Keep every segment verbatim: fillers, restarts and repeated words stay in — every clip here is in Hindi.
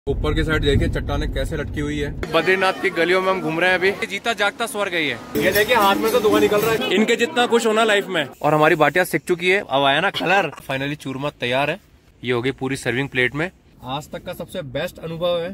ऊपर की साइड देखिए चट्टाने कैसे लटकी हुई है। बद्रीनाथ की गलियों में हम घूम रहे हैं अभी। जीता जागता स्वर्ग है ये ये देखिए हाथ में तो धुआं निकल रहा है। इनके जितना खुश होना लाइफ में। और हमारी बाटियां सिक चुकी है, अब आया ना कलर। फाइनली चूरमा तैयार है। ये होगी पूरी सर्विंग प्लेट में। आज तक का सबसे बेस्ट अनुभव है।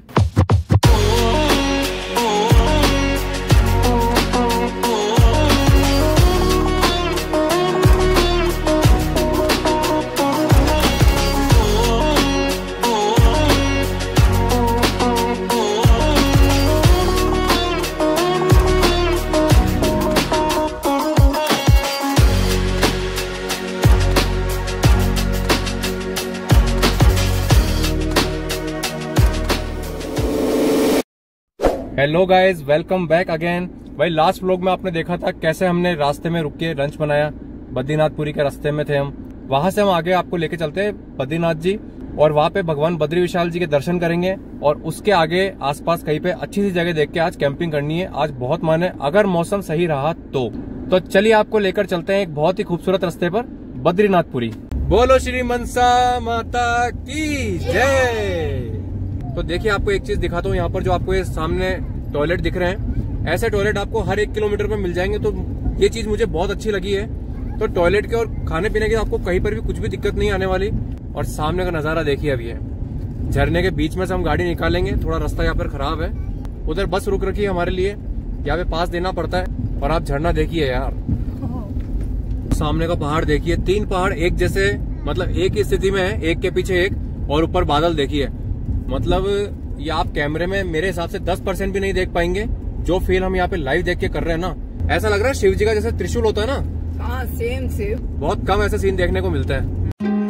Hello guys, welcome back again. भाई लास्ट व्लॉग में आपने देखा था कैसे हमने रास्ते में रुक के लंच बनाया। बद्रीनाथपुरी के रास्ते में थे हम। वहां से हम आगे आपको लेके चलते हैं बद्रीनाथ जी, और वहां पे भगवान बद्री विशाल जी के दर्शन करेंगे। और उसके आगे आसपास कहीं पे अच्छी सी जगह देख के आज कैंपिंग करनी है। आज बहुत मन है, अगर मौसम सही रहा तो तो चलिए आपको लेकर चलते हैं एक बहुत ही खूबसूरत रास्ते पर, बद्रीनाथपुरी। बोलो श्री मनसा माता की जय। तो देखिए आपको एक चीज दिखाता हूँ। यहाँ पर जो आपको ये सामने टॉयलेट दिख रहे हैं, ऐसे टॉयलेट आपको हर एक किलोमीटर पे मिल जाएंगे। तो ये चीज मुझे बहुत अच्छी लगी है। तो टॉयलेट के और खाने पीने के आपको कहीं पर भी कुछ भी दिक्कत नहीं आने वाली। और सामने का नजारा देखिए अभी है। झरने के बीच में से हम गाड़ी निकालेंगे। थोड़ा रास्ता यहाँ पर खराब है, उधर बस रुक रखी है हमारे लिए, यहाँ पे पास देना पड़ता है। और आप झरना देखिए यार, सामने का पहाड़ देखिए। तीन पहाड़ एक जैसे, मतलब एक ही स्थिति में है, एक के पीछे एक। और ऊपर बादल देखिए, मतलब ये आप कैमरे में मेरे हिसाब से दस परसेंट भी नहीं देख पाएंगे। जो फील हम यहाँ पे लाइव देख के कर रहे हैं ना, ऐसा लग रहा है शिव जी का जैसे त्रिशूल होता है ना। हाँ, सेम सेम। बहुत कम ऐसा सीन देखने को मिलता है।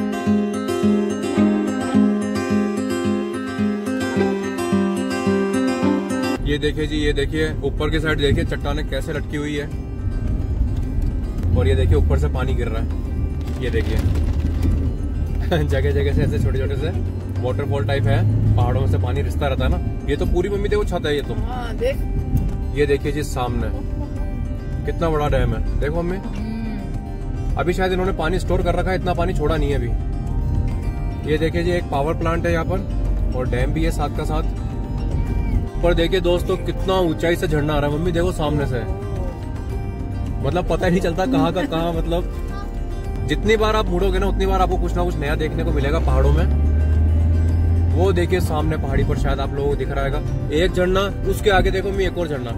ये देखिए जी, ये देखिए ऊपर की साइड देखिए चट्टाने कैसे लटकी हुई है। और ये देखिए ऊपर से पानी गिर रहा है। ये देखिए जगह जगह से ऐसे छोटे छोटे से वाटरफॉल टाइप है। पहाड़ों में से पानी रिसता रहता है ना। ये तो पूरी मम्मी देखो छत है ये तो। हाँ, देख। ये देखिए जी सामने कितना बड़ा डैम है। देखो मम्मी, अभी शायद इन्होंने पानी स्टोर कर रखा है, इतना पानी छोड़ा नहीं है अभी। ये देखिए जी एक पावर प्लांट है यहाँ पर, और डैम भी है साथ का साथ। पर देखिए दोस्तों कितना ऊंचाई से झरना आ रहा है। मम्मी देखो सामने से, मतलब पता ही नहीं चलता कहाँ का कहाँ। मतलब जितनी बार आप मुड़ोगे ना, उतनी बार आपको कुछ ना कुछ नया देखने को मिलेगा पहाड़ों में। वो देखिए सामने पहाड़ी पर शायद आप लोगों को दिख रहा है एक झरना, उसके आगे देखो मैं एक और झरना।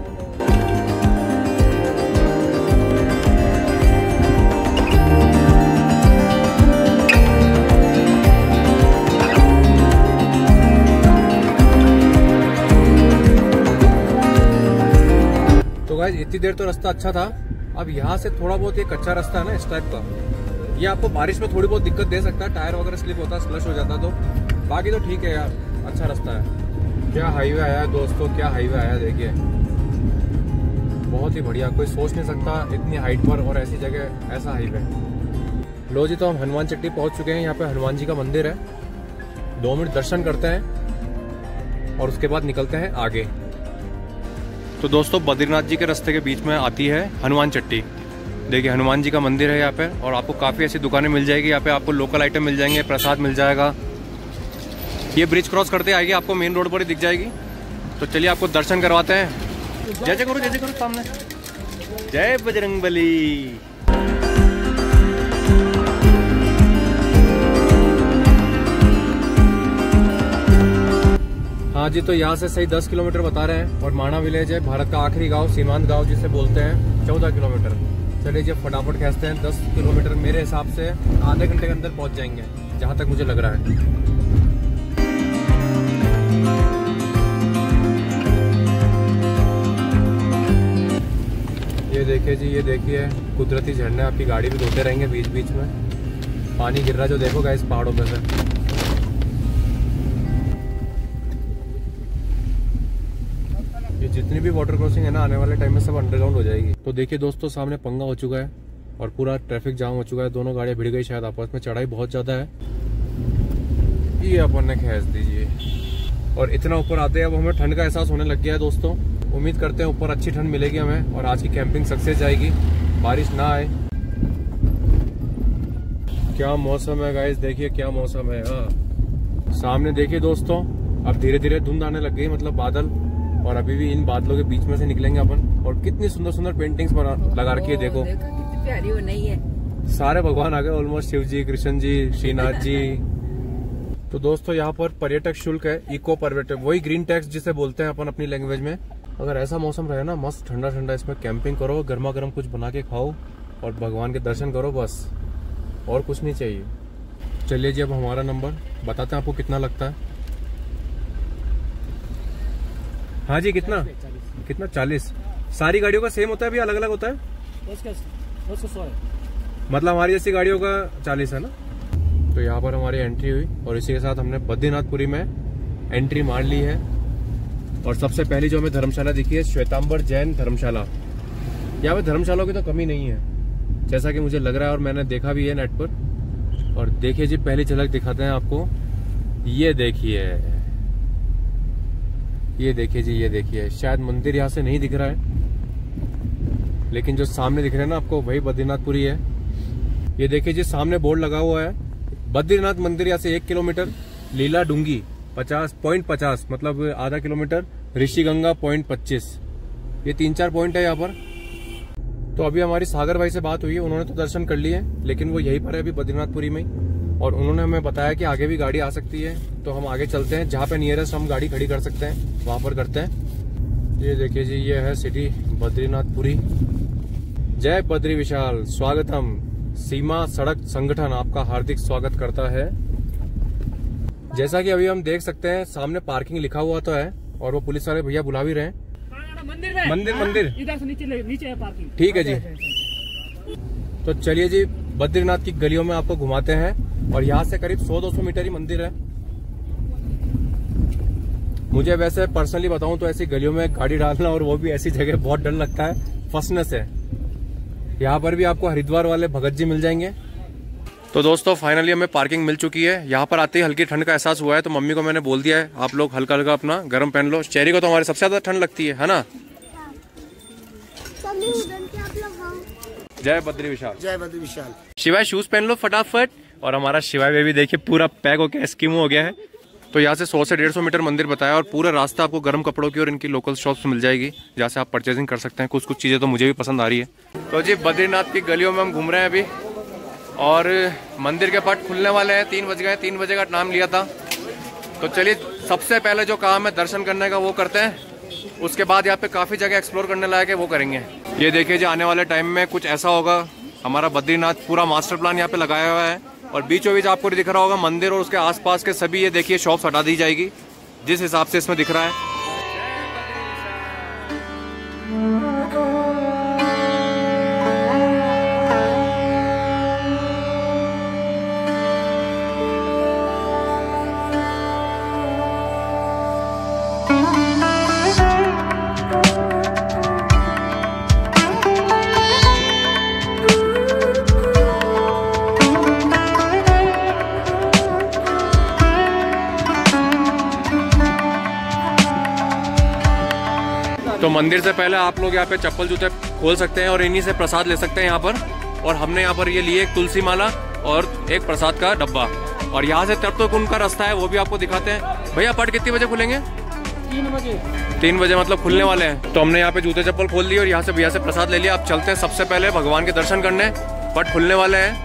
तो गाइस इतनी देर तो रास्ता अच्छा था। अब यहाँ से थोड़ा बहुत ये कच्चा रास्ता है ना इस टाइप का, ये आपको बारिश में थोड़ी बहुत दिक्कत दे सकता है। टायर वगैरह स्लिप होता है, स्लश हो जाता है। तो बाकी तो ठीक है यार, अच्छा रास्ता है। क्या हाईवे आया है दोस्तों, क्या हाईवे आया है देखिए, बहुत ही बढ़िया। कोई सोच नहीं सकता इतनी हाइट पर और ऐसी जगह ऐसा हाईवे। लो जी, तो हम हनुमान चट्टी पहुंच चुके हैं। यहाँ पे हनुमान जी का मंदिर है। दो मिनट दर्शन करते हैं और उसके बाद निकलते हैं आगे। तो दोस्तों बद्रीनाथ जी के रास्ते के बीच में आती है हनुमान चट्टी। देखिए हनुमान जी का मंदिर है यहाँ पे, और आपको काफ़ी ऐसी दुकानें मिल जाएगी। यहाँ पे आपको लोकल आइटम मिल जाएंगे, प्रसाद मिल जाएगा। ये ब्रिज क्रॉस करते आएगी, आपको मेन रोड पर ही दिख जाएगी। तो चलिए आपको दर्शन करवाते हैं। जय जय करो, जय जय करो सामने। जय बजरंगबली। हाँ जी, तो यहाँ से सही दस किलोमीटर बता रहे हैं। और माणा विलेज है, भारत का आखिरी गांव, सीमांत गांव जिसे बोलते हैं, चौदह किलोमीटर। चलिए जब फटाफट खींचते हैं। दस किलोमीटर मेरे हिसाब से आधे घंटे के अंदर पहुंच जाएंगे, जहां तक मुझे लग रहा है। ये देखिए जी, ये देखिए कुदरती झरने। आपकी गाड़ी भी धोते रहेंगे बीच बीच में। पानी गिर रहा है जो देखो गाइस पहाड़ों पे से। ये जितनी भी वाटर क्रॉसिंग है ना, आने वाले टाइम में सब अंडरग्राउंड हो जाएगी। तो देखिए दोस्तों सामने पंगा हो चुका है और पूरा ट्रैफिक जाम हो चुका है। दोनों गाड़ियां भिड़ गई शायद आपस में। चढ़ाई बहुत ज्यादा है। ये अपन ने खींच दीजिए। और इतना ऊपर आते हैं अब हमें ठंड का एहसास होने लग गया है दोस्तों। उम्मीद करते हैं ऊपर अच्छी ठंड मिलेगी हमें और आज की कैंपिंग सक्सेस जाएगी, बारिश ना आए। क्या मौसम है गाइस, देखिए क्या मौसम है। हाँ सामने देखिए दोस्तों, अब धीरे धीरे धुंध आने लग गई, मतलब बादल, और अभी भी इन बादलों के बीच में से निकलेंगे अपन। और कितनी सुंदर सुंदर पेंटिंग्स बना लगा रखी है, देखो कितनी प्यारी बनाई है। सारे भगवान आ गए ऑलमोस्ट, शिव जी, कृष्ण जी, श्रीनाथ जी। तो दोस्तों यहाँ पर पर्यटक शुल्क है, इको पर्यटक, वही ग्रीन टैक्स जिसे बोलते हैं अपन अपनी लैंग्वेज में। अगर ऐसा मौसम रहे ना, मस्त ठंडा ठंडा, इसमें कैंपिंग करो, गर्मा गर्म कुछ बना के खाओ और भगवान के दर्शन करो, बस और कुछ नहीं चाहिए। चलिए जी, अब हमारा नंबर बताते हैं आपको कितना लगता है। हाँ जी, कितना कितना चालीस। सारी गाड़ियों का सेम होता है, अभी अलग अलग होता है? उसका, उसका सौ है। मतलब हमारी जैसी गाड़ियों का चालीस है ना। तो यहाँ पर हमारी एंट्री हुई और इसी के साथ हमने बद्रीनाथपुरी में एंट्री मार ली है। और सबसे पहली जो हमें धर्मशाला दिखी है, श्वेतांबर जैन धर्मशाला। यहाँ पे धर्मशालाओं की तो कमी नहीं है, जैसा कि मुझे लग रहा है, और मैंने देखा भी है नेट पर। और देखिए जी, पहली झलक दिखाते हैं आपको। ये देखिए, ये देखिए जी, ये देखिए। शायद मंदिर यहाँ से नहीं दिख रहा है, लेकिन जो सामने दिख रहा है ना आपको, वही बद्रीनाथपुरी है। ये देखिए जी, सामने बोर्ड लगा हुआ है, बद्रीनाथ मंदिर यहाँ से एक किलोमीटर, लीला डूंगी पचास पॉइंट पचास मतलब आधा किलोमीटर, ऋषिगंगा पॉइंट पच्चीस। ये तीन चार पॉइंट है यहाँ पर। तो अभी हमारी सागर भाई से बात हुई है, उन्होंने तो दर्शन कर लिए, लेकिन वो यहीं पर है अभी बद्रीनाथपुरी में, और उन्होंने हमें बताया कि आगे भी गाड़ी आ सकती है। तो हम आगे चलते हैं, जहाँ पे नियरेस्ट हम गाड़ी खड़ी कर सकते हैं वहां पर करते हैं। ये देखिए जी, ये है सिटी बद्रीनाथपुरी। जय बद्री विशाल, स्वागतम। सीमा सड़क संगठन आपका हार्दिक स्वागत करता है। जैसा कि अभी हम देख सकते हैं, सामने पार्किंग लिखा हुआ तो है, और वो पुलिस वाले भैया बुला भी रहे हैं। मंदिर में, मंदिर मंदिर इधर से नीचे नीचे है पार्किंग। ठीक है जी। तो चलिए जी, बद्रीनाथ की गलियों में आपको घुमाते हैं। और यहाँ से करीब सौ दो सौ मीटर ही मंदिर है। मुझे वैसे पर्सनली बताऊं तो ऐसी गलियों में गाड़ी डालना, और वो भी ऐसी जगह, बहुत डर लगता है फंसने से। यहाँ पर भी आपको हरिद्वार वाले भगत जी मिल जाएंगे। तो दोस्तों फाइनली हमें पार्किंग मिल चुकी है। यहाँ पर आते ही हल्की ठंड का एहसास हुआ है, तो मम्मी को मैंने बोल दिया है, आप लोग हल्का हल्का अपना गर्म पहन लो। चेरी को तो हमारे सबसे ज्यादा ठंड लगती है, है ना? जय बद्री विशाल, जय बद्री विशाल। शिवाय शूज पहन लो फटाफट। और हमारा शिवाय बेबी देखिए पूरा पैक हो गया, स्कीमो हो गया है। तो यहाँ से सौ से डेढ़ सौ मीटर मंदिर बताया, और पूरा रास्ता आपको गर्म कपड़ों की और इनकी लोकल शॉप्स मिल जाएगी, जहाँ से आप परचेजिंग कर सकते हैं। कुछ कुछ चीजें तो मुझे भी पसंद आ रही है। तो जी, बद्रीनाथ की गलियों में हम घूम रहे हैं अभी, और मंदिर के पट खुलने वाले हैं। तीन बज गए, तीन बजे का नाम लिया था। तो चलिए, सबसे पहले जो काम है दर्शन करने का वो करते हैं, उसके बाद यहाँ पे काफी जगह एक्सप्लोर करने लायक है, वो करेंगे। ये देखिए जी, आने वाले टाइम में कुछ ऐसा होगा। हमारा बद्रीनाथ पूरा मास्टर प्लान यहाँ पे लगाया हुआ है, और बीचों बीच आपको दिख रहा होगा मंदिर, और उसके आसपास के सभी ये देखिए शॉप्स हटा दी जाएगी, जिस हिसाब से इसमें दिख रहा है। तो मंदिर से पहले आप लोग यहाँ पे चप्पल जूते खोल सकते हैं, और इन्हीं से प्रसाद ले सकते हैं यहाँ पर। और हमने यहाँ पर ये लिए एक तुलसी माला और एक प्रसाद का डब्बा। और यहाँ से तब तक उनका रास्ता है, वो भी आपको दिखाते हैं। भैया पट कितनी बजे खुलेंगे? तीन बजे। तीन बजे मतलब खुलने वाले हैं। तो हमने यहाँ पे जूते चप्पल खोल लिए और यहाँ से भैया से प्रसाद ले लिया। आप चलते हैं सबसे पहले भगवान के दर्शन करने, पट खुलने वाले हैं।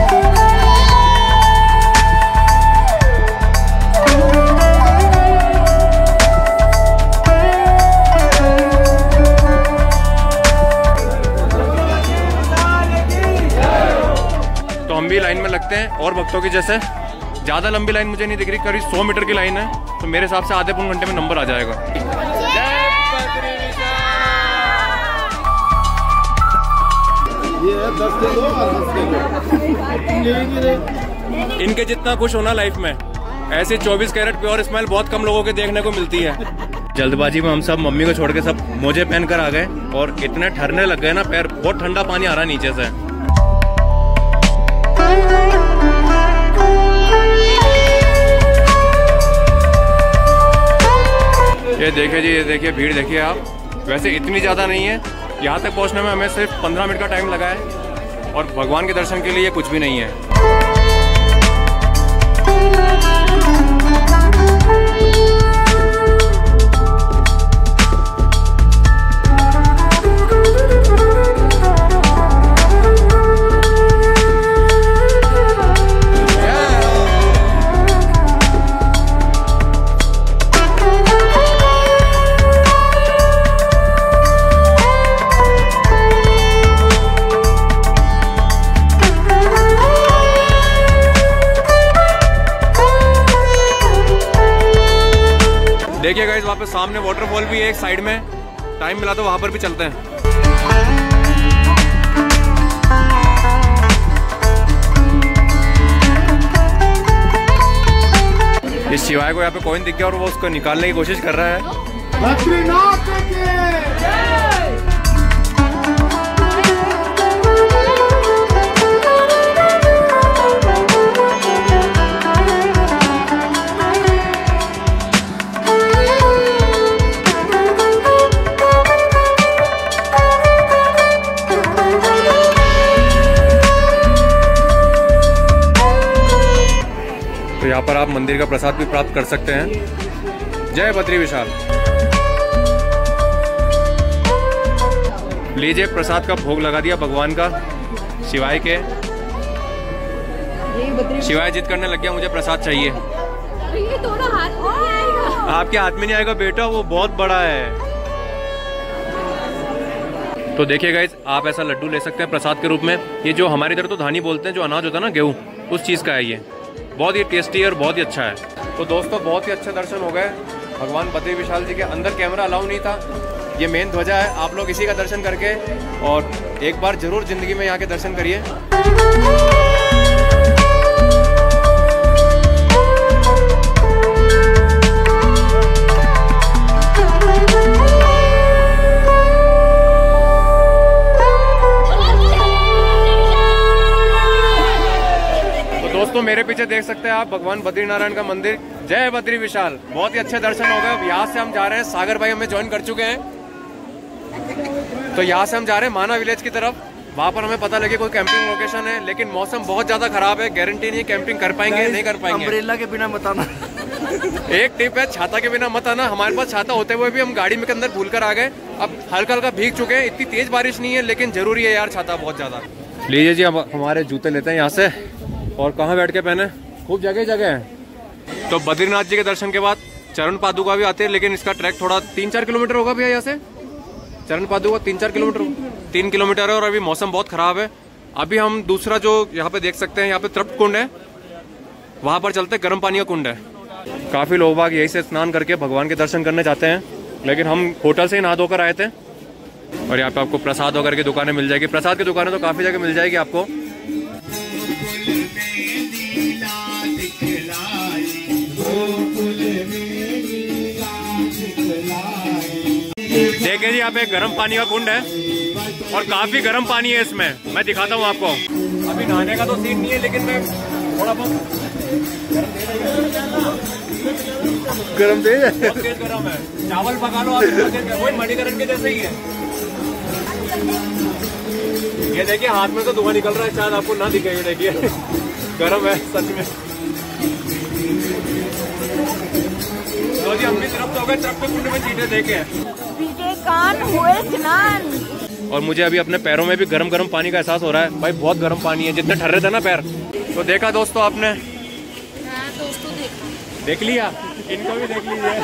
हम भी लाइन में लगते हैं, और भक्तों की जैसे ज्यादा लंबी लाइन मुझे नहीं दिख रही, करीब सौ मीटर की लाइन है। तो मेरे हिसाब से आधे पौन घंटे में नंबर आ जाएगा। इनके जितना खुश होना लाइफ में, ऐसे चौबीस कैरेट प्योर स्माइल बहुत कम लोगों के देखने को मिलती है। जल्दबाजी में हम सब मम्मी को छोड़ के सब मोजे पहन कर आ गए, और इतने ठहरने लग गए ना पैर, बहुत ठंडा पानी आ रहा है नीचे से। ये देखिए जी, ये देखिए भीड़ देखिए आप। वैसे इतनी ज़्यादा नहीं है, यहाँ तक पहुँचने में हमें सिर्फ पंद्रह मिनट का टाइम लगा है, और भगवान के दर्शन के लिए ये कुछ भी नहीं है। देखिए गाइस वहाँ पे सामने वाटरफॉल भी है एक साइड में, टाइम मिला तो वहाँ पर भी चलते हैं। इस शिवाय को यहाँ पे कॉइन दिख गया और वो उसको निकालने की कोशिश कर रहा है। तो यहाँ पर आप मंदिर का प्रसाद भी प्राप्त कर सकते हैं। जय बद्री विशाल। लीजिए प्रसाद का भोग लगा दिया भगवान का शिवाय के। शिवाय जिद करने लग गया, मुझे प्रसाद चाहिए। ये थोड़ा हाथ में नहीं आएगा। आपके हाथ में नहीं आएगा बेटा, वो बहुत बड़ा है। तो देखिए गाइस, आप ऐसा लड्डू ले सकते हैं प्रसाद के रूप में। ये जो हमारे इधर तो धानी बोलते हैं, जो अनाज होता है ना गेहूँ, उस चीज़ का है ये। बहुत ही टेस्टी है और बहुत ही अच्छा है। तो दोस्तों बहुत ही अच्छे दर्शन हो गए भगवान बद्री विशाल जी के। अंदर कैमरा अलाउ नहीं था, ये मेन ध्वजा है। आप लोग इसी का दर्शन करके और एक बार जरूर जिंदगी में यहाँ के दर्शन करिए। दोस्तों मेरे पीछे देख सकते हैं आप भगवान बद्री नारायण का मंदिर। जय बद्री विशाल। बहुत ही अच्छे दर्शन हो गए। अब यहाँ से हम जा रहे हैं, सागर भाई हमें ज्वाइन कर चुके हैं, तो यहाँ से हम जा रहे हैं माना विलेज की तरफ। वहाँ पर हमें पता लगे कोई कैंपिंग लोकेशन है, लेकिन मौसम बहुत ज्यादा खराब है, गारंटी नहीं कैंपिंग कर पाएंगे नहीं कर पाएंगे। अम्ब्रेला के बिना मत आना। एक टिप है, छाता के बिना मत आना। हमारे पास छाता होते हुए भी हम गाड़ी में के अंदर भूल कर आ गए। अब हल्का हल्का भीग चुके हैं, इतनी तेज बारिश नहीं है, लेकिन जरूरी है यार छाता बहुत ज्यादा। लीजिए जी, हम हमारे जूते लेते हैं यहाँ से। और कहाँ बैठ के पहने, खूब जगह जगह है। तो बद्रीनाथ जी के दर्शन के बाद चरण पादुका भी आते हैं, लेकिन इसका ट्रैक थोड़ा तीन चार किलोमीटर होगा भैया। यहाँ से चरण पादुका तीन चार किलोमीटर तीन किलोमीटर है। और अभी मौसम बहुत खराब है। अभी हम दूसरा जो यहाँ पे देख सकते हैं, यहाँ पे तृप्त कुंड है, वहाँ पर चलते हैं। गर्म पानी का कुंड है। काफी लोग बाग यही से स्नान करके भगवान के दर्शन करने जाते हैं, लेकिन हम होटल से ही नहा धोकर आए थे। और यहाँ पे आपको प्रसाद वगैरह की दुकानें मिल जाएगी। प्रसाद की दुकानें तो काफी जगह मिल जाएगी आपको। देखिए जी, यहाँ पे गर्म पानी का कुंड है और काफी गर्म पानी है इसमें। मैं दिखाता हूँ आपको। अभी नहाने का तो सीन नहीं है, लेकिन मैं थोड़ा बहुत गरम तेज है, बहुत तेज गरम है। चावल पका लो आप, वही मणिकरण के जैसे ही है। ये देखिए हाथ में तो धुआं निकल रहा है, शायद आपको ना दिखे। ये देखिए गरम है सच में। तो जी हम भी तरफ तो हो गए, तरफ पे कुंड में चीटे देखे कान हुए स्नान। और मुझे अभी अपने पैरों में भी गरम गरम पानी का एहसास हो रहा है। भाई बहुत गरम पानी है, जितने ठर्रे थे ना पैर। तो देखा दोस्तों आपने? हाँ दोस्तों देख देख लिया, इनको भी देख लीजिए।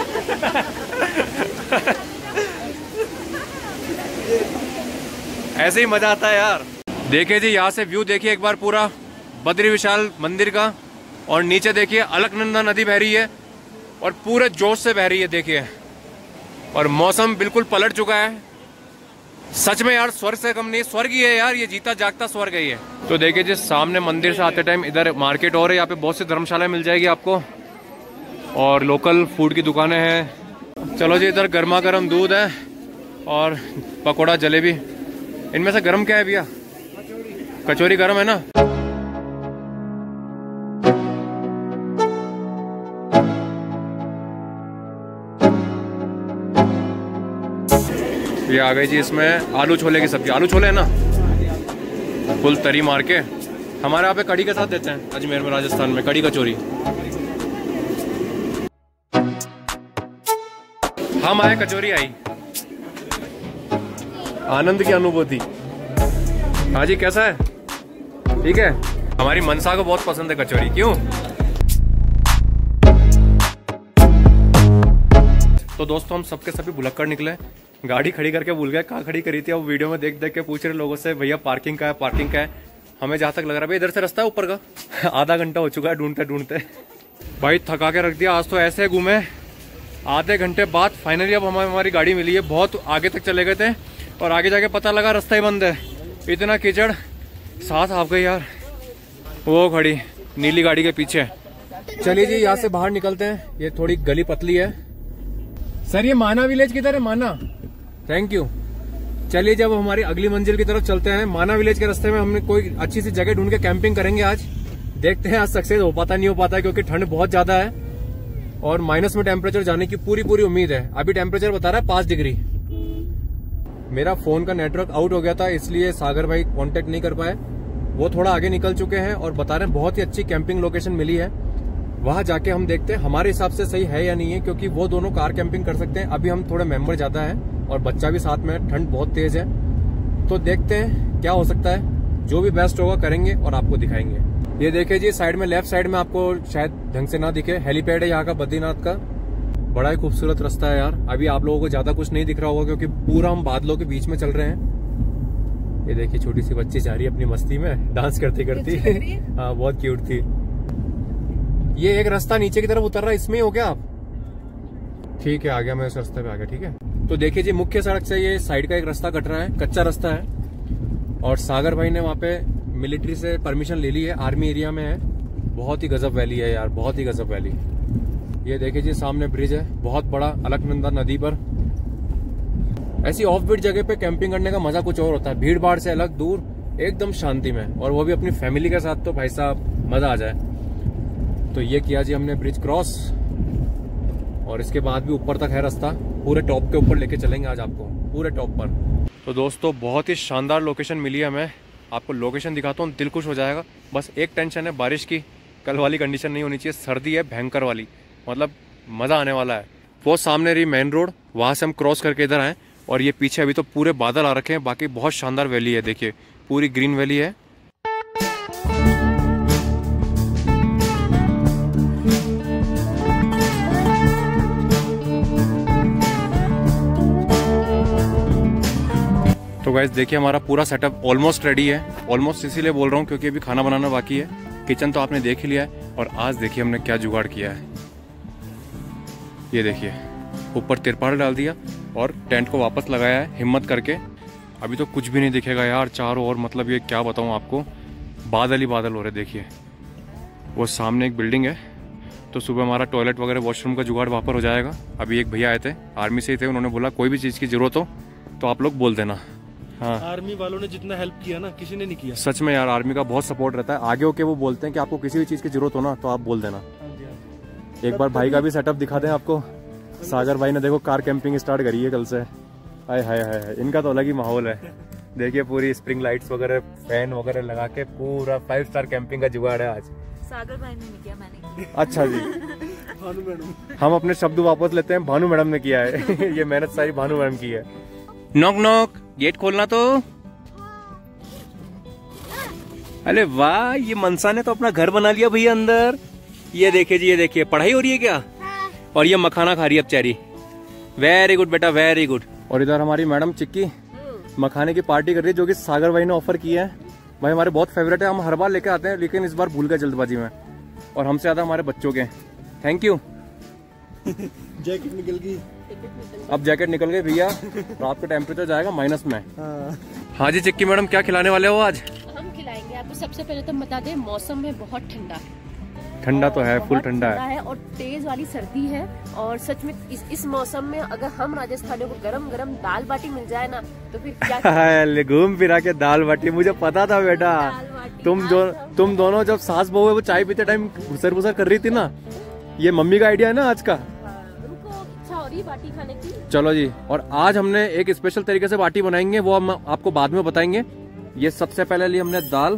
ऐसे ही मजा आता है यार। देखिए जी, यहाँ से व्यू देखिए एक बार पूरा बद्री विशाल मंदिर का। और नीचे देखिए अलकनंदा नदी बह रही है और पूरे जोश से बह रही है देखिए। और मौसम बिल्कुल पलट चुका है। सच में यार स्वर्ग से कम नहीं, स्वर्ग ही है यार, ये जीता जागता स्वर्ग है ये। तो देखिए जी, सामने मंदिर से आते टाइम इधर मार्केट और है। यहाँ पे बहुत सी धर्मशालाएं मिल जाएगी आपको और लोकल फूड की दुकानें हैं। चलो जी, इधर गर्मा गर्म दूध है और पकौड़ा जलेबी। इनमें से गर्म क्या है भैया? कचौरी गर्म है ना? ये आ गई जी, इसमें आलू छोले की सब्जी। आलू छोले है ना, फुल तरी मार के। हमारे यहाँ पे कड़ी के साथ देते हैं अजमेर में, राजस्थान में कड़ी कचौरी। हम आए, कचौरी आई। आनंद की अनुभूति। हाँ जी, कैसा है? ठीक है। हमारी मनसा को बहुत पसंद है कचौरी। क्यों? तो दोस्तों हम सबके सभी भुलक्कड़ निकले, गाड़ी खड़ी करके भूल गए कहाँ खड़ी करी थी। अब वीडियो में देख देख के पूछ रहे लोगों से, भैया पार्किंग का है, पार्किंग का है। हमें जहाँ तक लग रहा है भाई इधर से रास्ता है ऊपर का। आधा घंटा हो चुका है ढूंढते ढूंढते। भाई थका के रख दिया आज तो। ऐसे घूमे आधे घंटे बाद फाइनली अब हमें हमारी गाड़ी मिली है। बहुत आगे तक चले गए थे और आगे जाके पता लगा रास्ता ही बंद है। इतना कीचड़, साथ आ गई यार। वो खड़ी नीली गाड़ी के पीछे। चलिए जी यहाँ से बाहर निकलते हैं। ये थोड़ी गली पतली है। सर ये माना विलेज किधर है? माना, थैंक यू। चलिए जब हमारी अगली मंजिल की तरफ चलते हैं। माना विलेज के रास्ते में हमने कोई अच्छी सी जगह ढूंढ के कैंपिंग करेंगे आज। देखते हैं आज सक्सेस हो पाता नहीं हो पाता, क्योंकि ठंड बहुत ज्यादा है और माइनस में टेम्परेचर जाने की पूरी पूरी उम्मीद है। अभी टेम्परेचर बता रहा है पांच डिग्री। मेरा फोन का नेटवर्क आउट हो गया था, इसलिए सागर भाई कांटेक्ट नहीं कर पाए। वो थोड़ा आगे निकल चुके हैं और बता रहे हैं बहुत ही अच्छी कैंपिंग लोकेशन मिली है। वहां जाके हम देखते हैं हमारे हिसाब से सही है या नहीं है, क्योंकि वो दोनों कार कैंपिंग कर सकते हैं। अभी हम थोड़े मेंबर ज्यादा है और बच्चा भी साथ में, ठंड बहुत तेज है। तो देखते हैं क्या हो सकता है। जो भी बेस्ट होगा करेंगे और आपको दिखाएंगे। ये देखिए जी साइड में, लेफ्ट साइड में आपको शायद ढंग से ना दिखे, हेलीपैड है यहाँ का बद्रीनाथ का। बड़ा ही खूबसूरत रास्ता है यार। अभी आप लोगों को ज्यादा कुछ नहीं दिख रहा होगा क्योंकि पूरा हम बादलों के बीच में चल रहे हैं। ये देखिए छोटी सी बच्ची जा रही है अपनी मस्ती में, डांस करती करती। हाँ बहुत क्यूट थी। ये एक रास्ता नीचे की तरफ उतर रहा है, इसमें ही हो गया आप? ठीक है, आ गया मैं इस रास्ते पे आ गया। ठीक है, तो देखिए जी मुख्य सड़क से ये साइड का एक रास्ता कट रहा है, कच्चा रास्ता है। और सागर भाई ने वहाँ पे मिलिट्री से परमिशन ले ली है, आर्मी एरिया में है। बहुत ही गजब वैली है यार, बहुत ही गजब वैली। ये देखिए जी सामने ब्रिज है बहुत बड़ा, अलकनंदा नदी पर। ऐसी ऑफ बीट जगह पे कैंपिंग करने का मजा कुछ और होता है, भीड़ भाड़ से अलग, दूर, एकदम शांति में, और वो भी अपनी फैमिली के साथ। तो भाई साहब मजा आ जाए। तो ये किया जी हमने ब्रिज क्रॉस, और इसके बाद भी ऊपर तक है रास्ता। पूरे टॉप के ऊपर लेके चलेंगे आज आपको, पूरे टॉप पर। तो दोस्तों बहुत ही शानदार लोकेशन मिली है हमें। आपको लोकेशन दिखाता हूँ, दिल खुश हो जाएगा। बस एक टेंशन है बारिश की, कल वाली कंडीशन नहीं होनी चाहिए। सर्दी है भयंकर वाली, मतलब मज़ा आने वाला है। वो सामने रही मेन रोड, वहाँ से हम क्रॉस करके इधर आए। और ये पीछे अभी तो पूरे बादल आ रखे हैं। बाकी बहुत शानदार वैली है, देखिए पूरी ग्रीन वैली है। तो गाइस देखिए हमारा पूरा सेटअप ऑलमोस्ट रेडी है। ऑलमोस्ट इसीलिए बोल रहा हूँ क्योंकि अभी खाना बनाना बाकी है। किचन तो आपने देख ही लिया है। और आज देखिए हमने क्या जुगाड़ किया है। ये देखिए ऊपर तिरपाल डाल दिया और टेंट को वापस लगाया है हिम्मत करके। अभी तो कुछ भी नहीं दिखेगा यार चारों ओर, मतलब ये क्या बताऊँ आपको, बादल ही बादल हो रहे। देखिए वो सामने एक बिल्डिंग है, तो सुबह हमारा टॉयलेट वगैरह वॉशरूम का जुगाड़ वहाँ पर हो जाएगा। अभी एक भैया आए थे, आर्मी से ही थे, उन्होंने बोला कोई भी चीज़ की जरूरत हो तो आप लोग बोल देना। हाँ, आर्मी वालों ने जितना हेल्प किया ना किसी ने नहीं किया। सच में यार आर्मी का बहुत सपोर्ट रहता है। आगे होके वो बोलते हैं कि आपको किसी भी चीज़ की जरूरत हो ना तो आप बोल देना। एक बार भाई का भी सेटअप दिखा दें आपको। सागर भाई ने देखो कार कैंपिंग स्टार्ट करी है कल से। हाय हाय हाय, इनका तो अलग ही माहौल है। देखिए पूरी स्प्रिंग लाइट्स वगैरह, फैन वगैरह लगा के पूरा फाइव स्टार कैंपिंग का जुगाड़ है आज। सागर भाई ने नहीं किया, मैंने किया। अच्छा जी, भानु मैडम। हम अपने शब्द वापस लेते हैं, भानु मैडम ने किया है। ये मेहनत सारी भानु मैडम की है। नॉक नॉक, गेट खोलना तो। अरे वाह, ये मनसा ने तो अपना घर बना लिया भैया अंदर। ये देखिए जी, ये देखिए पढ़ाई हो रही है क्या? और ये मखाना खा रही है अब चेरी। वेरी गुड बेटा, वेरी गुड। और इधर हमारी मैडम चिक्की मखाने की पार्टी कर रही है, जो कि सागर भाई ने ऑफर की है। भाई हमारे बहुत फेवरेट है, हम हर बार लेके आते हैं, लेकिन इस बार भूल गए जल्दबाजी में। और हमसे ज्यादा हमारे बच्चों के। Thank you. जैकेट निकल गई। अब जैकेट निकल गई भैया, रात का टेम्परेचर जाएगा माइनस में। हाँ, हाँ जी चिक्की मैडम, क्या खिलाने वाले हो आज? हम खिलाएंगे आपको। सबसे पहले तो बता दें, मौसम में बहुत ठंडा है। ठंडा तो है, फुल बहुत ठंडा है। है और तेज वाली सर्दी है। और सच में इस इस मौसम में अगर हम राजस्थानियों को गरम गरम दाल बाटी मिल जाए ना तो फिर क्या। घूम फिरा के दाल बाटी, मुझे पता था बेटा। दाल बाटी, तुम जो तुम दोनों जब सास बहू है वो चाय पीते टाइम घुसर घुसर कर रही थी ना, ये मम्मी का आइडिया है ना आज का। उनको इच्छा हो रही है बाटी खाने की। चलो जी, और आज हमने एक स्पेशल तरीके से बाटी बनाएंगे, वो हम आपको बाद में बताएंगे। ये सबसे पहले ली हमने दाल।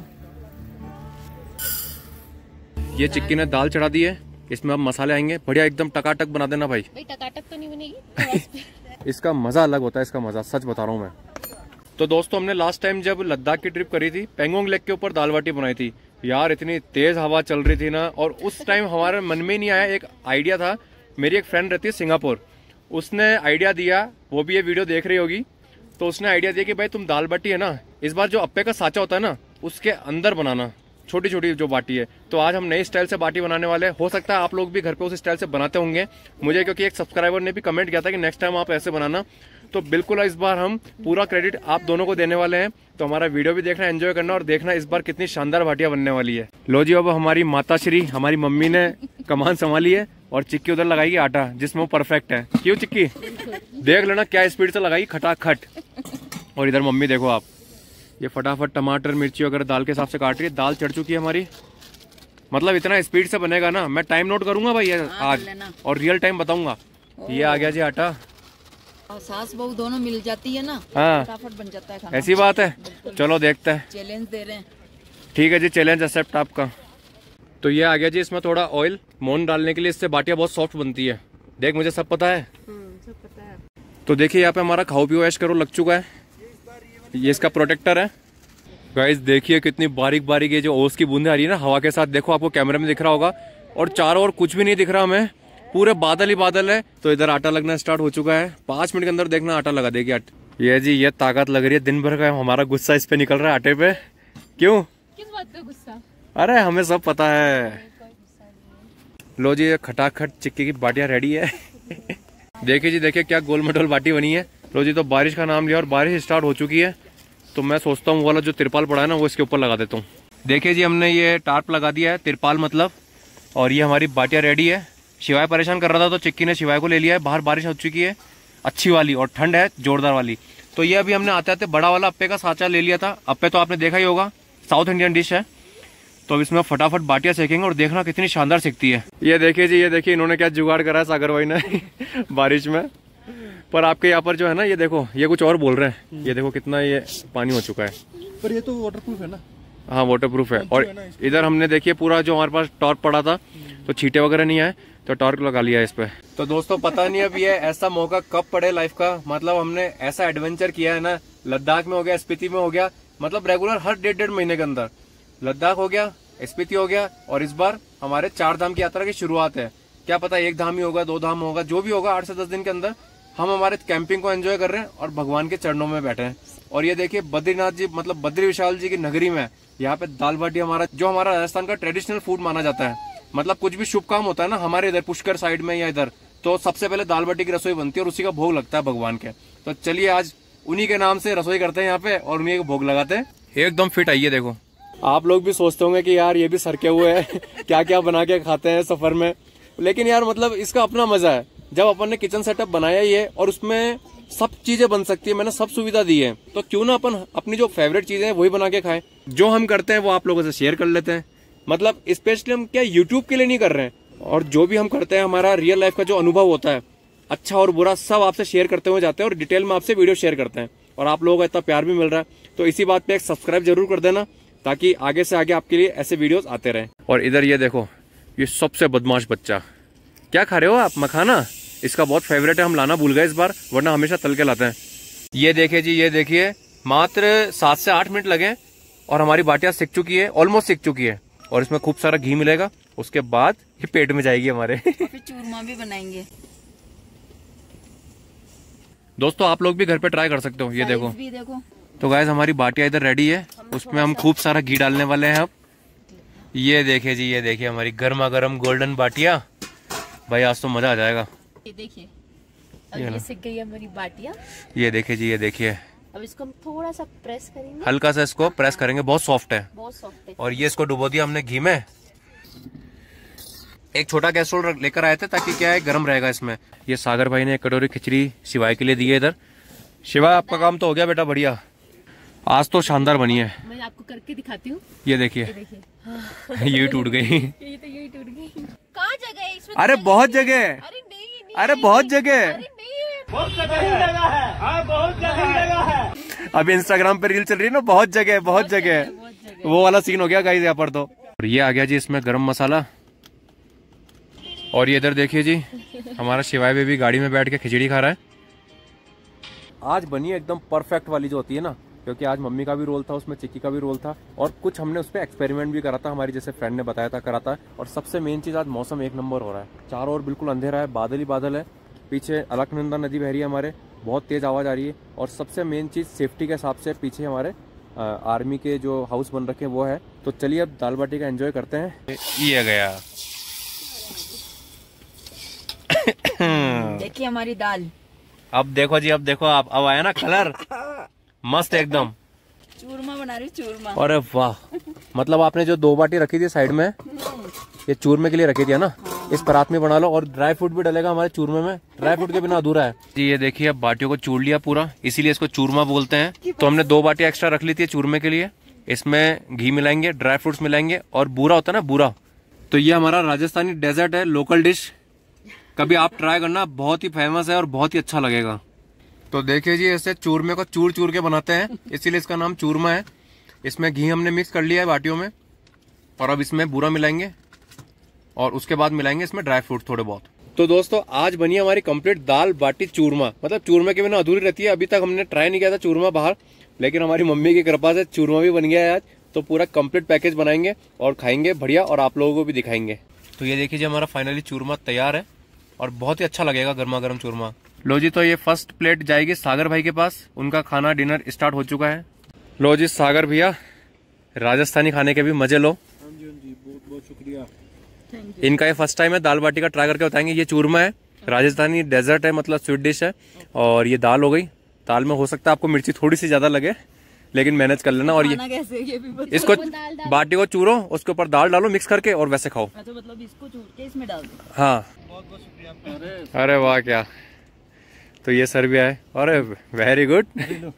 ये चिक्की ने दाल चढ़ा दी है, इसमें अब मसाले आएंगे। बढ़िया एकदम टकाटक बना देना भाई। भाई टकाटक तो नहीं बनेगी। इसका मजा अलग होता है, इसका मजा सच बता रहा हूँ मैं। तो दोस्तों हमने लास्ट टाइम जब लद्दाख की ट्रिप करी थी, पेंगोंग लेक के ऊपर दाल बाटी बनाई थी। यार इतनी तेज हवा चल रही थी ना, और उस टाइम हमारे मन में नहीं आया, एक आइडिया था। मेरी एक फ्रेंड रहती है सिंगापुर, उसने आइडिया दिया, वो भी ये वीडियो देख रही होगी। तो उसने आइडिया दिया कि भाई तुम दाल बाटी है ना, इस बार जो अप्पे का साँचा होता है ना उसके अंदर बनाना, छोटी छोटी जो बाटी है। तो आज हम नई स्टाइल से बाटी बनाने वाले हैं। हो सकता है आप लोग भी घर पे उस स्टाइल से बनाते होंगे मुझे, क्योंकि एक सब्सक्राइबर ने भी कमेंट किया था कि नेक्स्ट टाइम आप ऐसे बनाना। तो बिल्कुल इस बार हम पूरा क्रेडिट आप दोनों को देने वाले हैं। तो हमारा वीडियो भी देखना, एंजॉय करना और देखना इस बार कितनी शानदार बाटियां बनने वाली है। लो जी, अब हमारी माता श्री हमारी मम्मी ने कमान संभाली है और चिक्की उधर लगाएगी आटा, जिसमें वो परफेक्ट है। क्यों चिक्की? देख लेना क्या स्पीड से लगाई, खटाखट। और इधर मम्मी देखो आप, ये फटाफट टमाटर मिर्ची वगैरह दाल के हिसाब से काट रही है। दाल चढ़ चुकी है हमारी, मतलब इतना स्पीड से बनेगा ना, मैं टाइम नोट करूंगा भाई आज और रियल टाइम बताऊंगा। ये आ गया जी आटा, सास बहू दोनों मिल जाती है ना, हाँ फटाफट बन जाता है खाना। ऐसी बात है। चलो देखते हैं। चैलेंज दे रहे हैं। ठीक है जी, चैलेंज एक्सेप्ट आपका। तो ये आ गया जी, इसमें थोड़ा ऑयल मोन डालने के लिए, इससे बाटियां बहुत सॉफ्ट बनती है। देख मुझे सब पता है। सब पता है। तो देखिए यहाँ पे हमारा खाओ पियो ऐश करो लग चुका है। ये इसका प्रोटेक्टर है। गाइस देखिए कितनी बारीक बारीक ये जो ओस की बूंदे आ रही है ना हवा के साथ, देखो आपको कैमरे में दिख रहा होगा। और चारों ओर कुछ भी नहीं दिख रहा हमें, पूरे बादल ही बादल है। तो इधर आटा लगना स्टार्ट हो चुका है। पांच मिनट के अंदर देखना आटा लगा देगी आटा। ये जी ये ताकत लग रही है दिन भर का, हमारा गुस्सा इस पे निकल रहा है आटे पे। क्यों? किस बात का गुस्सा? अरे हमें सब पता है। लो जी, ये खटाखट चिक्की की बाटियां रेडी है। देखिए जी, देखिए क्या गोल मटोल बाटी बनी है। लो जी, तो बारिश का नाम लिया और बारिश स्टार्ट हो चुकी है। तो मैं सोचता हूँ वाला जो तिरपाल पड़ा है ना वो इसके ऊपर लगा देता हूँ। देखिए जी, हमने ये टार्प लगा दिया है, तिरपाल मतलब। और ये हमारी बाटियां रेडी है। शिवाय परेशान कर रहा था तो चिक्की ने शिवाय को ले लिया है। बाहर बारिश हो चुकी है अच्छी वाली और ठंड है जोरदार वाली। तो ये अभी हमने आते आते बड़ा वाला अप्पे का साँचा ले लिया था। अप्पे तो आपने देखा ही होगा, साउथ इंडियन डिश है। तो अब इसमें फटाफट बाटियां सेकेंगे और देखना कितनी शानदार सेकती है। ये देखिए जी, ये देखिए इन्होंने क्या जुगाड़ करा है सागर भाई ने बारिश में। पर आपके यहाँ पर जो है ना, ये देखो ये कुछ और बोल रहे हैं। ये देखो कितना ये पानी हो चुका है। पर ये तो वाटरप्रूफ है ना? हाँ वाटरप्रूफ है। और इधर हमने देखिए पूरा जो हमारे पास टॉर्क पड़ा था तो छींटे वगैरह नहीं आए तो टॉर्क लगा लिया है इस पे। तो दोस्तों पता नहीं अब ये ऐसा मौका कब पड़े लाइफ का, मतलब हमने ऐसा एडवेंचर किया है ना, लद्दाख में हो गया, स्पीति में हो गया, मतलब रेगुलर हर डेढ़ डेढ़ महीने के अंदर लद्दाख हो गया, स्पीति हो गया और इस बार हमारे चार धाम की यात्रा की शुरुआत है। क्या पता एक धाम ही होगा, दो धाम होगा, जो भी होगा आठ से दस दिन के अंदर हम हमारे कैंपिंग को एंजॉय कर रहे हैं और भगवान के चरणों में बैठे हैं। और ये देखिए बद्रीनाथ जी मतलब बद्री विशाल जी की नगरी में यहाँ पे दाल बाटी हमारा जो हमारा राजस्थान का ट्रेडिशनल फूड माना जाता है। मतलब कुछ भी शुभ काम होता है ना हमारे इधर पुष्कर साइड में या इधर, तो सबसे पहले दाल बाटी की रसोई बनती है और उसी का भोग लगता है भगवान के। तो चलिए आज उन्हीं के नाम से रसोई करते हैं यहाँ पे और उन्हीं को भोग लगाते हैं। एकदम फिट आइए। देखो आप लोग भी सोचते होंगे कि यार ये भी सरके हुए हैं क्या क्या बना के खाते हैं सफर में, लेकिन यार मतलब इसका अपना मजा है। जब अपन ने किचन सेटअप बनाया ही है और उसमें सब चीजें बन सकती है, मैंने सब सुविधा दी है, तो क्यों ना अपन अपनी जो फेवरेट चीजें हैं वही बना के खाएं। जो हम करते हैं वो आप लोगों से शेयर कर लेते हैं। मतलब स्पेशली हम क्या यूट्यूब के लिए नहीं कर रहे हैं, और जो भी हम करते हैं हमारा रियल लाइफ का जो अनुभव होता है अच्छा और बुरा सब आपसे शेयर करते हुए जाते हैं और डिटेल में आपसे वीडियो शेयर करते हैं। और आप लोगों का इतना प्यार भी मिल रहा है, तो इसी बात पे एक सब्सक्राइब जरूर कर देना ताकि आगे से आगे आपके लिए ऐसे वीडियोस आते रहें। और इधर ये देखो ये सबसे बदमाश बच्चा, क्या खा रहे हो आप? मखाना, इसका बहुत फेवरेट है, हम लाना भूल गए इस बार, वरना हमेशा तल के लाते हैं। ये देखिए जी, ये देखिए मात्र सात से आठ मिनट लगे और हमारी बाटियां सिक चुकी है, ऑलमोस्ट सिक चुकी है। और इसमें खूब सारा घी मिलेगा, उसके बाद ये पेट में जाएगी हमारे। फिर चूरमा भी बनाएंगे। दोस्तों आप लोग भी घर पे ट्राई कर सकते हो। ये देखो, भी देखो। तो गाइस हमारी बाटियां इधर रेडी है, उसमें हम खूब सारा घी डालने वाले हैं अब। ये देखिए जी, ये देखिए हमारी गर्मा गर्म गोल्डन बाटियां। भाई आज तो मजा आ जाएगा। ये देखिए अब ये सिक गई है हमारी बाटियां। ये देखिए जी, ये देखिए। अब इसको हम थोड़ा सा प्रेस करेंगे, हल्का सा इसको प्रेस करेंगे, बहुत सॉफ्ट है, बहुत सॉफ्ट है। और ये इसको डुबो दिया हमने घी में। एक छोटा कैसरोल लेकर आए थे ताकि क्या है गर्म रहेगा इसमें। ये सागर भाई ने एक कटोरी खिचड़ी शिवाय के लिए दी है इधर। शिवाय आपका काम तो हो गया बेटा, बढ़िया, आज तो शानदार बनी है। मैं आपको करके दिखाती हूँ। ये देखिए ये टूट गई। ये तो यही टूट गई। कहाँ जगह है इसमें? अरे बहुत जगह, अरे नहीं, नहीं, अरे बहुत जगह, बहुत जगह है। हाँ बहुत जगह है। अभी इंस्टाग्राम पे रील चल रही है ना, बहुत जगह बहुत जगह, वो वाला सीन हो गया गाइस यहाँ पर। तो और ये आ गया जी इसमें गरम मसाला। और ये इधर देखिए जी हमारा शिवाय बेबी गाड़ी में बैठ के खिचड़ी खा रहा है। आज बनी एकदम परफेक्ट वाली जो होती है ना, क्योंकि आज मम्मी का भी रोल था उसमें, चिक्की का भी रोल था, और कुछ हमने उसमें एक्सपेरिमेंट भी करा था, हमारी जैसे फ्रेंड ने बताया था करा था। और सबसे मेन चीज आज मौसम एक नंबर हो रहा है, चारों ओर बिल्कुल अंधेरा है, बादल ही बादल है, पीछे अलकनंदा नदी बह रही है हमारे, बहुत तेज आवाज आ रही है। और सबसे मेन चीज सेफ्टी के हिसाब से पीछे हमारे आर्मी के जो हाउस बन रखे हैं वो है। तो चलिए अब दाल बाटी का एंजॉय करते हैं। ये गया देखिए हमारी दाल। अब देखो जी, अब देखो आप, अब आया ना कलर मस्त एकदम। चूरमा बना रही चूरमा। अरे वाह, मतलब आपने जो दो बाटी रखी थी साइड में, ये चूरमे के लिए रखी थी है ना, इस परात में बना लो। और ड्राई फ्रूट भी डलेगा हमारे चूरमे में, ड्राई फ्रूट के बिना अधूरा है जी। ये देखिए अब बाटियों को चूर लिया पूरा, इसीलिए इसको चूरमा बोलते हैं। तो हमने दो बाटी एक्स्ट्रा रख ली थी चूरमे के लिए। इसमें घी मिलाएंगे, ड्राई फ्रूट्स मिलाएंगे और बूरा होता है ना, बूरा। तो ये हमारा राजस्थानी डेजर्ट है, लोकल डिश। कभी आप ट्राई करना, बहुत ही फेमस है और बहुत ही अच्छा लगेगा। तो देखिए जी, ऐसे चूरमे को चूर चूर के बनाते हैं, इसीलिए इसका नाम चूरमा है। इसमें घी हमने मिक्स कर लिया है बाटियों में, और अब इसमें बूरा मिलाएंगे और उसके बाद मिलाएंगे इसमें ड्राई फ्रूट थोड़े बहुत। तो दोस्तों आज बनी हमारी कंप्लीट दाल बाटी चूरमा। मतलब चूरमे के बिना अधूरी रहती है। अभी तक हमने ट्राई नहीं किया था चूरमा बाहर, लेकिन हमारी मम्मी की कृपा से चूरमा भी बन गया है आज। तो पूरा कंप्लीट पैकेज बनाएंगे और खाएंगे बढ़िया, और आप लोगों को भी दिखाएंगे। तो ये देखिए जी, हमारा फाइनली चूरमा तैयार है और बहुत ही अच्छा लगेगा गर्मा गर्म चूरमा। लो जी, तो ये फर्स्ट प्लेट जाएगी सागर भाई के पास, उनका खाना डिनर स्टार्ट हो चुका है। लो जी सागर भैया, राजस्थानी खाने के भी मजे लो। हाँ जी, हाँ जी, बहुत बहुत शुक्रिया। इनका ये फर्स्ट टाइम है, दाल बाटी का ट्राई करके बताएंगे। ये चूरमा है, राजस्थानी डेजर्ट है, मतलब स्वीट डिश है। और ये दाल हो गई। दाल में हो सकता है आपको मिर्ची थोड़ी सी ज्यादा लगे, लेकिन मैनेज कर लेना। और ये कैसे ये भी बता। इसको बाटी को चूरो, उसके ऊपर दाल डालो मिक्स करके और वैसे खाओ। अच्छा, मतलब इसको चूर के इसमें डाल दो। हाँ, बहुत बहुत शुक्रिया। अरे वाह क्या। तो ये सर्विया है, अरे वेरी गुड।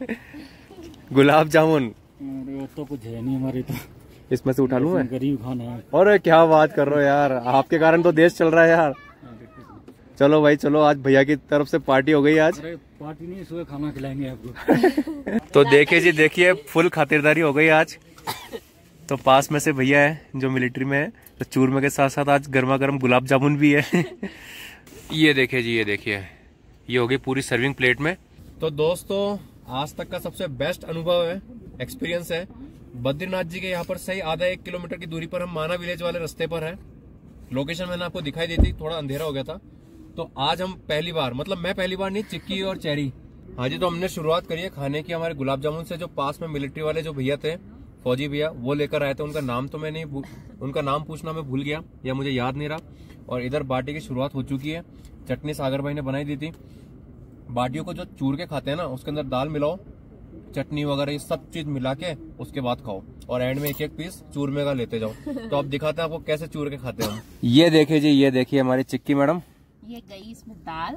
गुलाब जामुन, अरे वो तो कुछ है नहीं हमारे, तो इसमें से उठा लूं मैं? गरीब खाना है। अरे क्या बात कर रहे हो यार, आपके कारण तो देश चल रहा है यार। चलो भाई चलो, आज भैया की तरफ से पार्टी हो गई आज। अरे पार्टी नहीं, सुबह खाना खिलाएंगे आपको। तो देखिए जी, देखिए फुल खातिरदारी हो गई आज। तो पास में से भैया है जो मिलिट्री में है, तो चूरमे के साथ साथ आज गर्मा गर्म गुलाब जामुन भी है। ये देखिए जी, ये देखिए, ये हो गई पूरी सर्विंग प्लेट में। तो दोस्तों आज तक का सबसे बेस्ट अनुभव है, एक्सपीरियंस है। बद्रीनाथ जी के यहाँ पर सही आधा एक किलोमीटर की दूरी पर हम माना विलेज वाले रास्ते पर है। लोकेशन मैंने आपको दिखाई दी थी, थोड़ा अंधेरा हो गया था। तो आज हम पहली बार, मतलब मैं पहली बार नहीं, चिक्की और चेरी, हाँ जी, तो हमने शुरुआत करी है खाने की हमारे गुलाब जामुन से। जो पास में मिलिट्री वाले जो भैया थे, फौजी भैया, वो लेकर आए थे। उनका नाम तो मैं नहीं, उनका नाम पूछना मैं भूल गया या मुझे याद नहीं रहा। और इधर बाटी की शुरुआत हो चुकी है। चटनी सागर भाई ने बनाई दी थी। बाटियों को जो चूर के खाते हैं ना, उसके अंदर दाल मिलाओ, चटनी वगैरह ये सब चीज मिला के उसके बाद खाओ, और एंड में एक एक पीस चूरमे का लेते जाओ। तो अब दिखाते हैं आपको कैसे चूर के खाते हैं हम। ये देखिए जी, ये देखिए हमारी चिक्की मैडम, ये गई इसमें दाल,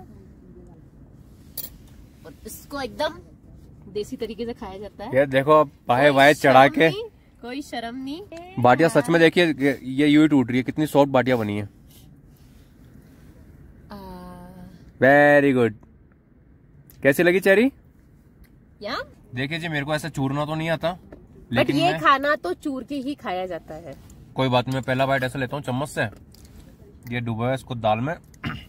और इसको एकदम देसी तरीके से खाया जाता है। ये देखो बाहे वाहे चढ़ा के, कोई शर्म नहीं। बाटियां सच में देखिए, ये यूं ही टूट रही है, कितनी सॉफ्ट बाटियां बनी है। Very good. कैसी लगी चेरी? या देखिए जी, मेरे को ऐसा चूरना तो नहीं आता, बट लेकिन ये मैं... खाना तो चूर के ही खाया जाता है। कोई बात नहीं, मैं पहला बाइट ऐसा लेता हूँ चम्मच से। ये डूबा है इसको दाल में।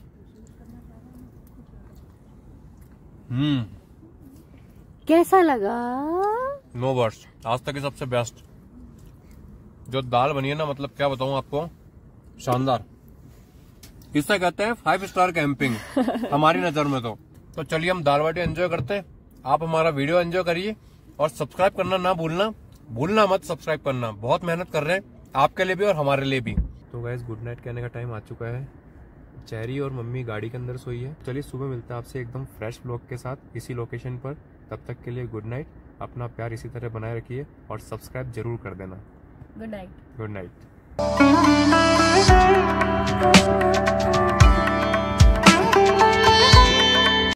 हम्म, कैसा लगा? नो वर्ड्स, आज तक की सबसे बेस्ट जो दाल बनी है ना, मतलब क्या बताऊं आपको, शानदार। इससे कहते हैं फाइव स्टार कैंपिंग हमारी नजर में। तो तो चलिए हम दाल बाटी एंजॉय करते हैं। आप हमारा वीडियो एंजॉय करिए और सब्सक्राइब करना ना भूलना, भूलना मत सब्सक्राइब करना। बहुत मेहनत कर रहे हैं आपके लिए भी और हमारे लिए भी। तो गाइस गुड नाइट कहने का टाइम आ चुका है। चेरी और मम्मी गाड़ी के अंदर सोई है। चलिए सुबह मिलता है आपसे एकदम फ्रेश ब्लॉग के साथ इसी लोकेशन पर। तब तक के लिए गुड नाइट। अपना प्यार इसी तरह बनाए रखिए और सब्सक्राइब जरूर कर देना। Good night. Good night.